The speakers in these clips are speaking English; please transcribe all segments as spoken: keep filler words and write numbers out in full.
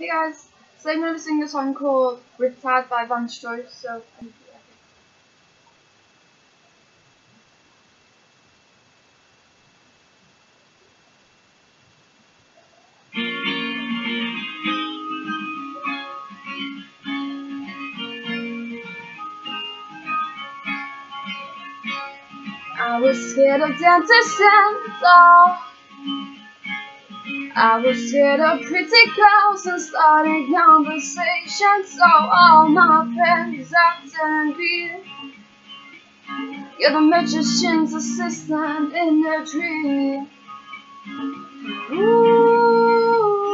Hey guys, so I'm going to sing a song called Riptide by Van Strohe, so I was scared of dentists and dolls. I was scared of pretty girls and starting conversations, so all my friends acted weird. You're the magician's assistant in a dream. Ooh,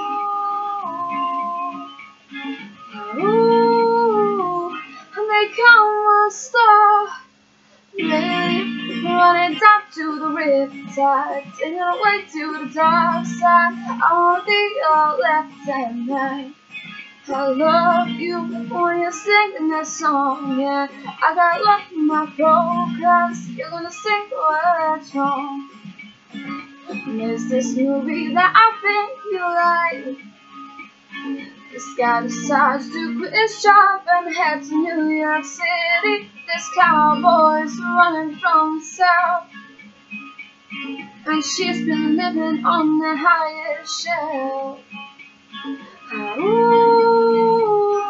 ooh, and they come a star. Maybe running down to the riptide, taking away to the dark side. I wanna be your left hand man. I love you when you're singing that song, yeah. I got love in my throat, 'cause you're gonna sing the words wrong. There's this movie that I think you like. This guy decides to quit his job and head to New York City. This cowboy's running from the south, and she's been living on the highest shelf. Ooh,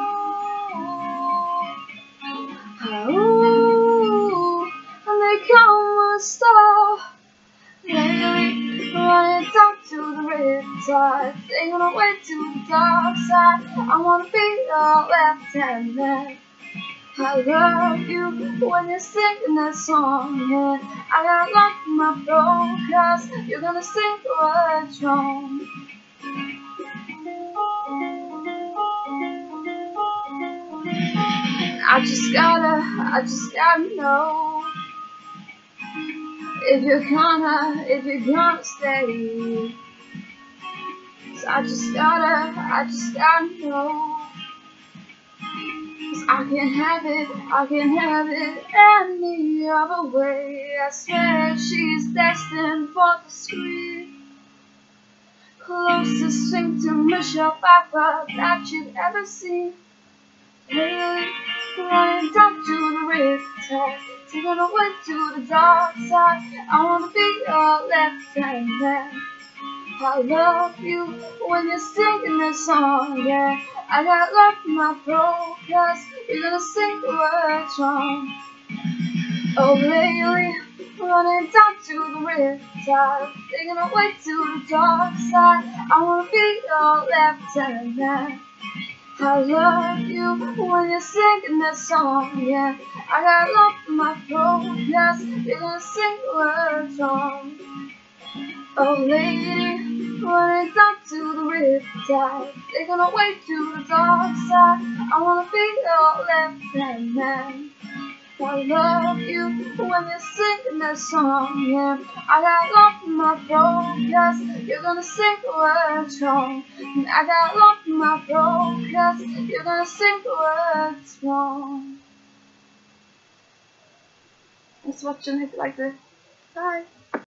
ooh, and they come a star. Lately, running down to the riptide, taking away to the dark side. I wanna be your left hand man. I love you when you're singing that song, yeah. I got love in my throat, 'cause you're gonna sing the words wrong. I just gotta, I just gotta know if you're gonna, if you're gonna stay. So I just gotta, I just gotta know. 'Cause I can't have it, I can't have it any other way. I swear she's destined for the screen. Closest thing to Michelle Pfeiffer that you've ever seen. Lately, running down to the riptide, taking away to the dark side. I wanna be your left hand man. I love you when you're singing this song, yeah. I got love in my throat, 'cause you're gonna sing the words wrong. Oh, lately, running down to the riptide, taking away to the dark side. I wanna be your left hand man. I love you when you're singing this song, yeah. I got love in my throat, 'cause you're gonna sing the words wrong. Oh, lady, running down to the riptide, taking away to the dark side. I wanna be your left hand man. I love you when you're singing that song, yeah. I got love in my throat, 'cause you're gonna sing the words wrong. And I got love in my throat, 'cause you're gonna sing the words wrong. Thanks for watching. If you liked it, bye.